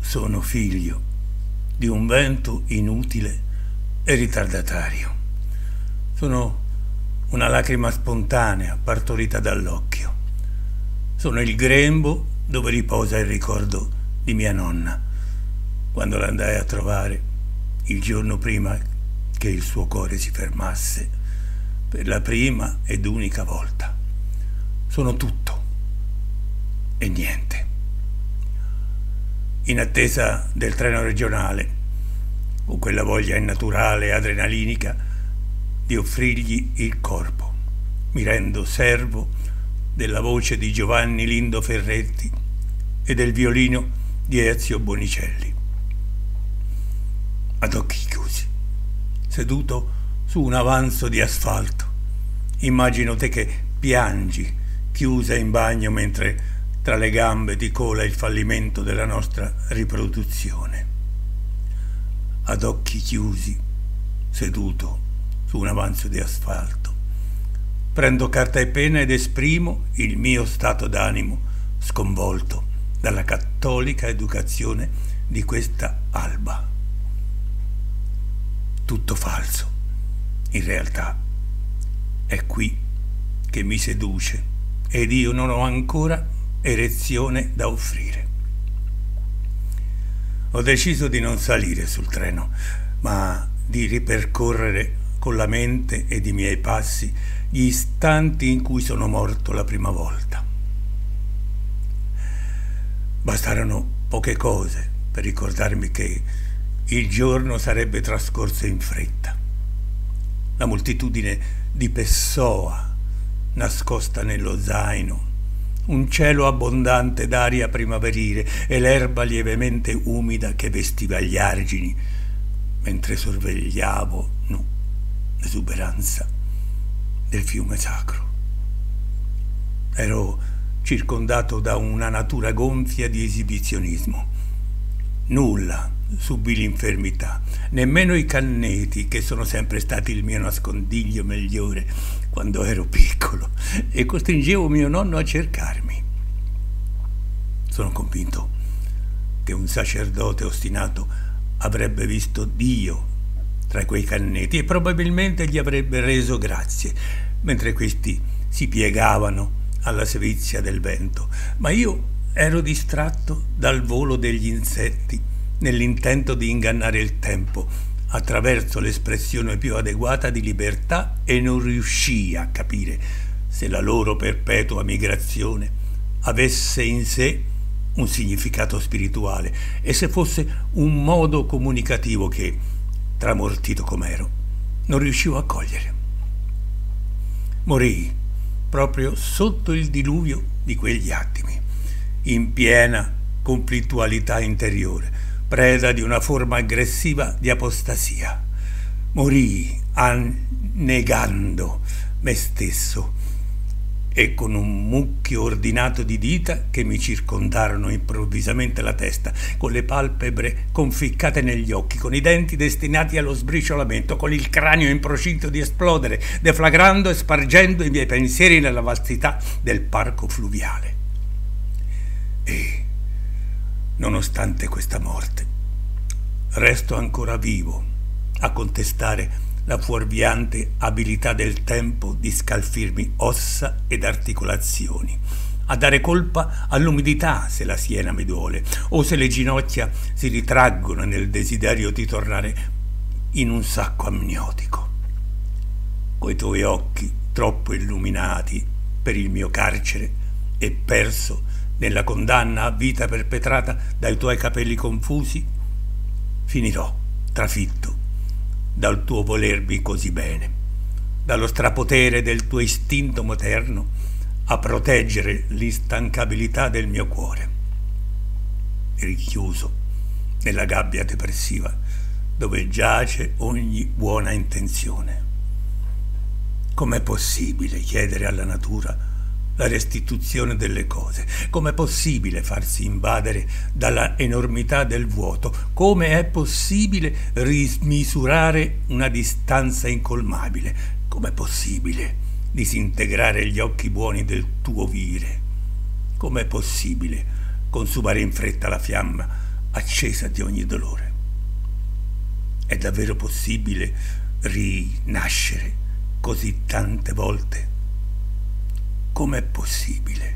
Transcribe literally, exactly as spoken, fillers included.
Sono figlio di un vento inutile e ritardatario. Sono una lacrima spontanea partorita dall'occhio. Sono il grembo dove riposa il ricordo di mia nonna, quando l'andai a trovare il giorno prima che il suo cuore si fermasse per la prima ed unica volta. Sono tutto e niente. In attesa del treno regionale, con quella voglia innaturale e adrenalinica di offrirgli il corpo, mi rendo servo della voce di Giovanni Lindo Ferretti e del violino di Ezio Bonicelli. Ad occhi chiusi, seduto su un avanzo di asfalto, immagino te che piangi, chiusa in bagno, mentre tra le gambe ti cola il fallimento della nostra riproduzione. Ad occhi chiusi, seduto su un avanzo di asfalto, prendo carta e penna ed esprimo il mio stato d'animo sconvolto dalla cattolica educazione di questa alba. Tutto falso, in realtà. È qui che mi seduce ed io non ho ancora erezione da offrire. Ho deciso di non salire sul treno, ma di ripercorrere con la mente ed i miei passi gli istanti in cui sono morto la prima volta. Bastarono poche cose per ricordarmi che il giorno sarebbe trascorso in fretta. La moltitudine di Pessoa nascosta nello zaino, un cielo abbondante d'aria primaverile e l'erba lievemente umida che vestiva gli argini mentre sorvegliavo no, l'esuberanza del fiume sacro. Ero circondato da una natura gonfia di esibizionismo. Nulla subì l'infermità, nemmeno i canneti, che sono sempre stati il mio nascondiglio migliore quando ero piccolo e costringevo mio nonno a cercarmi. Sono convinto che un sacerdote ostinato avrebbe visto Dio tra quei canneti e probabilmente gli avrebbe reso grazie, mentre questi si piegavano alla sevizia del vento, ma io ero distratto dal volo degli insetti nell'intento di ingannare il tempo attraverso l'espressione più adeguata di libertà e non riuscii a capire se la loro perpetua migrazione avesse in sé un significato spirituale e se fosse un modo comunicativo che, tramortito com'ero, non riuscivo a cogliere. Morii proprio sotto il diluvio di quegli attimi, in piena conflittualità interiore, preda di una forma aggressiva di apostasia. Morii annegando me stesso e con un mucchio ordinato di dita che mi circondarono improvvisamente la testa, con le palpebre conficcate negli occhi, con i denti destinati allo sbriciolamento, con il cranio in procinto di esplodere, deflagrando e spargendo i miei pensieri nella vastità del parco fluviale. E nonostante questa morte, resto ancora vivo a contestare la fuorviante abilità del tempo di scalfirmi ossa ed articolazioni, a dare colpa all'umidità se la schiena mi duole o se le ginocchia si ritraggono nel desiderio di tornare in un sacco amniotico. Coi tuoi occhi troppo illuminati per il mio carcere e perso nella condanna a vita perpetrata dai tuoi capelli confusi, finirò trafitto dal tuo volermi così bene, dallo strapotere del tuo istinto materno a proteggere l'instancabilità del mio cuore, richiuso nella gabbia depressiva dove giace ogni buona intenzione. Com'è possibile chiedere alla natura la restituzione delle cose? Com'è possibile farsi invadere dalla enormità del vuoto? Come è possibile rismisurare una distanza incolmabile? Com'è possibile disintegrare gli occhi buoni del tuo vire? Com'è possibile consumare in fretta la fiamma accesa di ogni dolore. È davvero possibile rinascere così tante volte? Com'è possibile?